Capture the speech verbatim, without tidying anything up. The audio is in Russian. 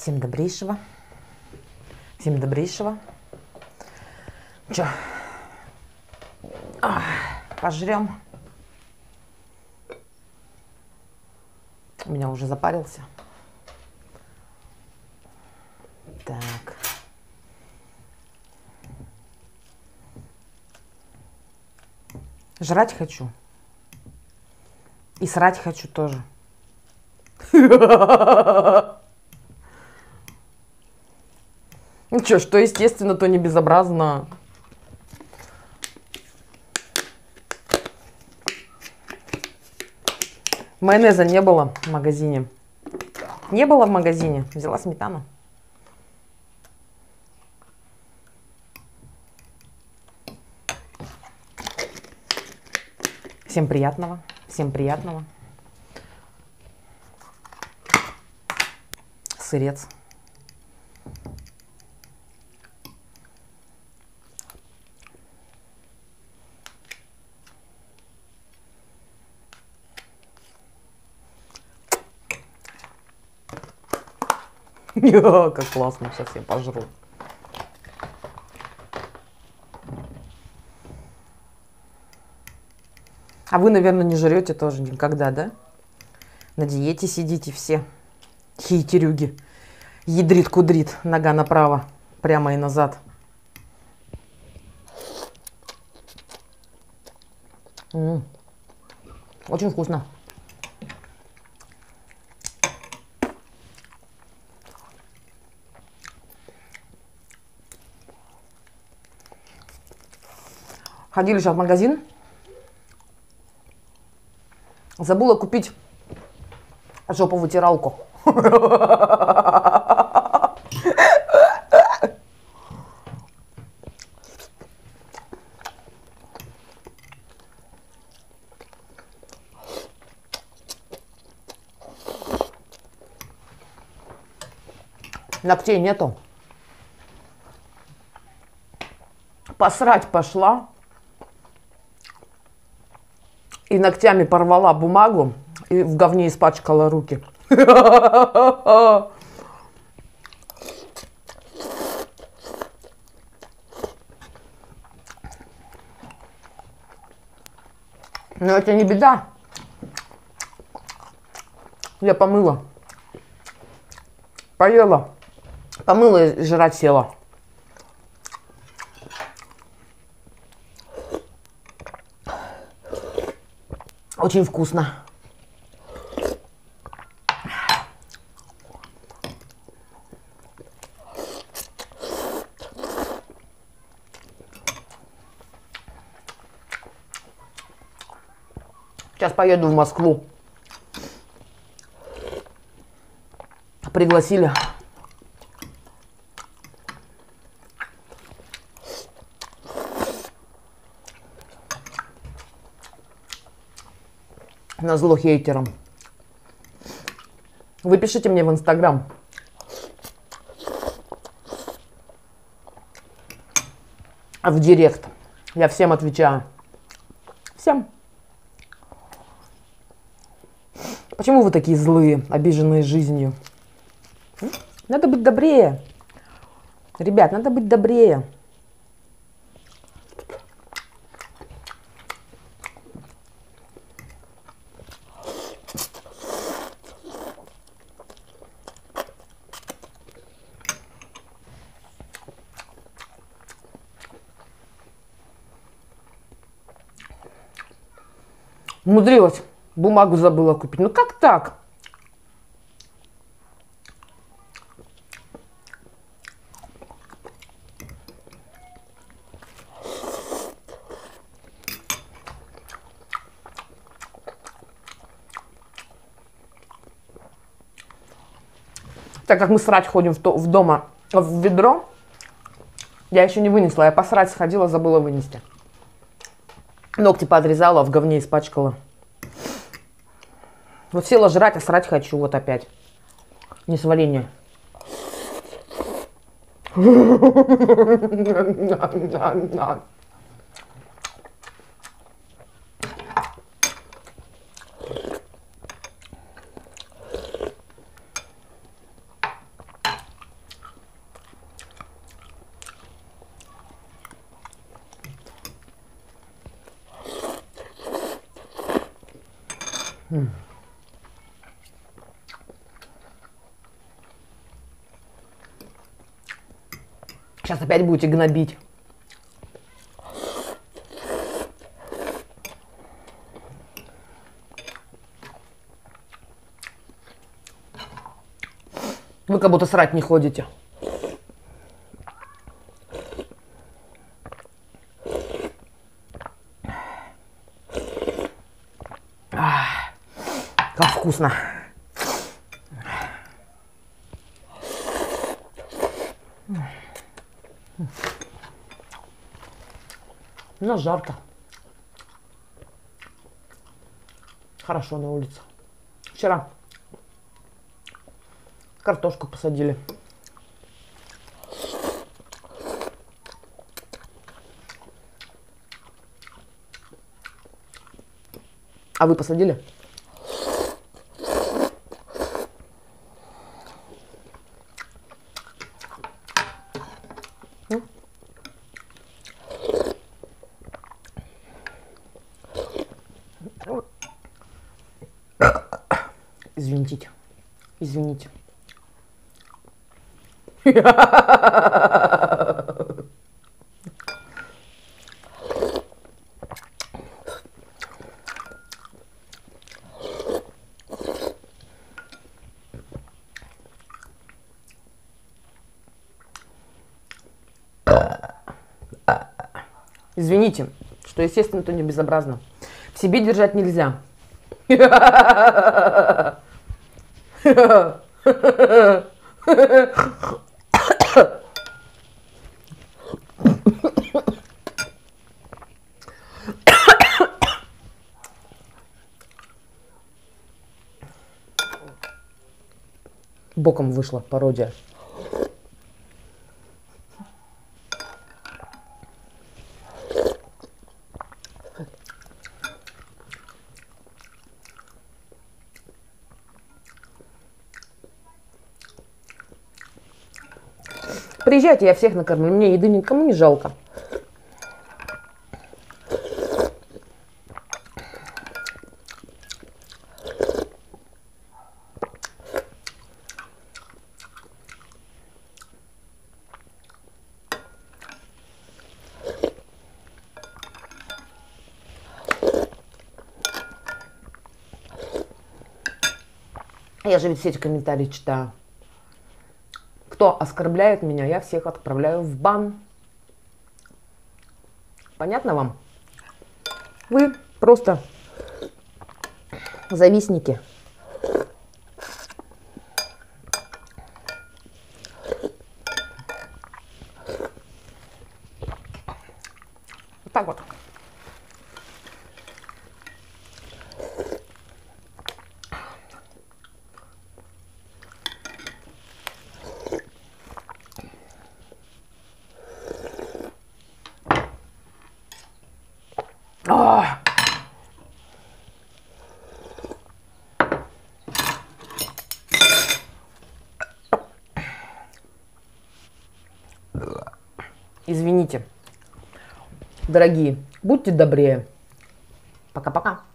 Всем добрейшего. Всем добрейшего. Че? Пожрем. У меня уже запарился. Так. Жрать хочу. И срать хочу тоже. Ну что, что естественно, то не безобразно. Майонеза не было в магазине. Не было в магазине. Взяла сметану. Всем приятного. Всем приятного. Сырец. Как классно, сейчас я пожру. А вы, наверное, не жрете тоже никогда, да? На диете сидите все. Хейтерюги. Ядрит-кудрит. Нога направо. Прямо и назад. М-м. Очень вкусно. Ходили сейчас в магазин. Забыла купить жопу-вытиралку. Ногтей нету. Посрать пошла. И ногтями порвала бумагу. И в говне испачкала руки. Но это не беда. Я помыла. Поела. Помыла и жрать села. Очень вкусно. Сейчас поеду в Москву. Пригласили. Назло хейтерам. Вы пишите мне в Инстаграм. В Директ. Я всем отвечаю. Всем. Почему вы такие злые, обиженные жизнью? Надо быть добрее. Ребят, надо быть добрее. Умудрилась. Бумагу забыла купить. Ну как так? Так как мы срать ходим в, то, в дома в ведро, я еще не вынесла. Я посрать сходила, забыла вынести. Ногти поотрезала, в говне испачкала. Вот села жрать, а срать хочу вот опять. Не сваление. Сейчас опять будете гнобить. Вы как будто срать не ходите. Ах, как вкусно. Но жарко. Хорошо на улице. Вчера картошку посадили. А вы посадили? Извините. Извините. Извините, что, естественно, то не безобразно. В себе держать нельзя. Боком вышла пародия. Приезжайте, я всех накормлю. Мне еды никому не жалко. Я же ведь все эти комментарии читаю. Кто оскорбляет меня, я всех отправляю в бан. Понятно вам? Вы просто завистники. Вот так вот. А! Извините, дорогие, будьте добрее. Пока-пока.